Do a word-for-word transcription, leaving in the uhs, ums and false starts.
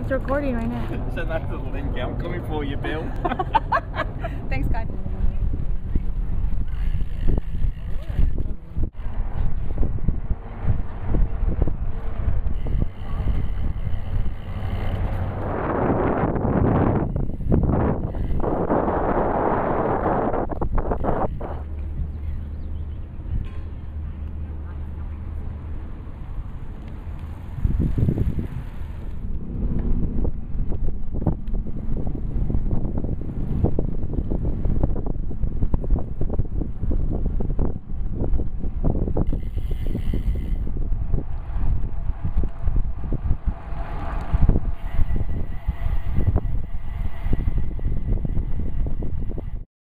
It's recording right now. Send that to the link. I'm coming for you, Bill. Thanks, guys.